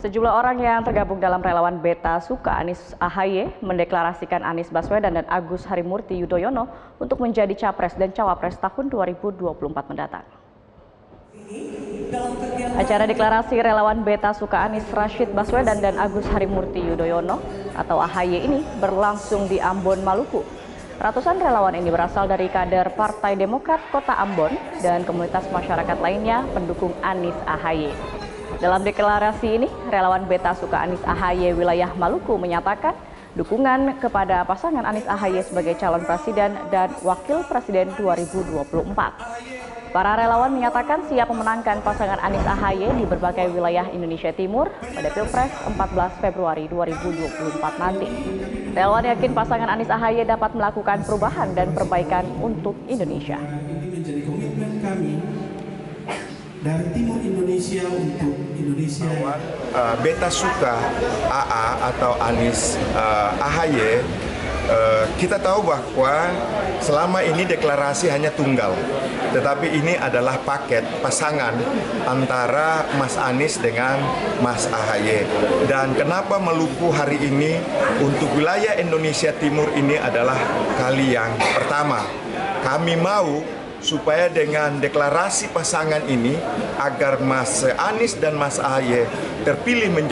Sejumlah orang yang tergabung dalam relawan Beta Suka Anies AHY mendeklarasikan Anies Baswedan dan Agus Harimurti Yudhoyono untuk menjadi Capres dan Cawapres tahun 2024 mendatang. Acara deklarasi relawan Beta Suka Anies Rashid Baswedan dan Agus Harimurti Yudhoyono atau AHY ini berlangsung di Ambon, Maluku. Ratusan relawan ini berasal dari kader Partai Demokrat Kota Ambon dan komunitas masyarakat lainnya pendukung Anies AHY. Dalam deklarasi ini, relawan Beta Suka Anies AHY wilayah Maluku menyatakan dukungan kepada pasangan Anies AHY sebagai calon presiden dan wakil presiden 2024. Para relawan menyatakan siap memenangkan pasangan Anies AHY di berbagai wilayah Indonesia Timur pada Pilpres 14 Februari 2024 nanti. Relawan yakin pasangan Anies AHY dapat melakukan perubahan dan perbaikan untuk Indonesia. Ini menjadi komitmen kami dari Timur Indonesia untuk Indonesia. Beta Suka AA atau Anies AHY, kita tahu bahwa selama ini deklarasi hanya tunggal, tetapi ini adalah paket pasangan antara Mas Anies dengan Mas AHY. Dan kenapa Maluku hari ini untuk wilayah Indonesia Timur ini adalah kali yang pertama. Kami mau supaya dengan deklarasi pasangan ini agar Mas Anies dan Mas AHY terpilih menjadi